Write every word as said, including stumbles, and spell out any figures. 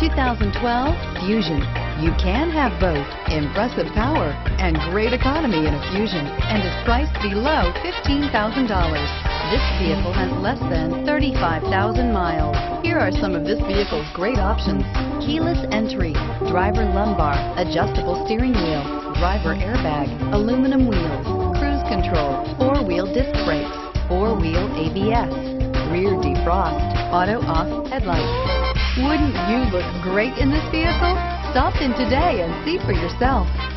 two thousand twelve Fusion. You can have both impressive power and great economy in a Fusion, and is priced below fifteen thousand dollars. This vehicle has less than thirty-five thousand miles. Here are some of this vehicle's great options: keyless entry, driver lumbar, adjustable steering wheel, driver airbag, aluminum wheels, cruise control, four-wheel disc brakes, four-wheel A B S, rear defrost, auto-off headlights. Wouldn't you look great in this vehicle? Stop in today and see for yourself.